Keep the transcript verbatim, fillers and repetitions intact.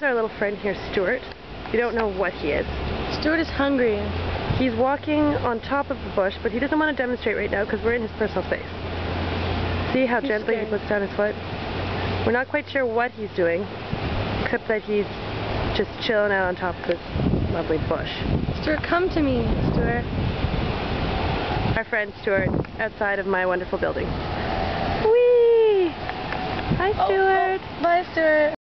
is our little friend here, Stewart. You don't know what he is. Stewart is hungry. He's walking on top of the bush, but he doesn't want to demonstrate right now because we're in his personal space. See how He's gently scared. he puts down his foot? We're not quite sure what he's doing, except that he's just chilling out on top of this lovely bush. Stewart, come to me, Stewart. Our friend Stewart, outside of my wonderful building. Whee! Hi, Stewart. Oh, oh. Bye, Stewart.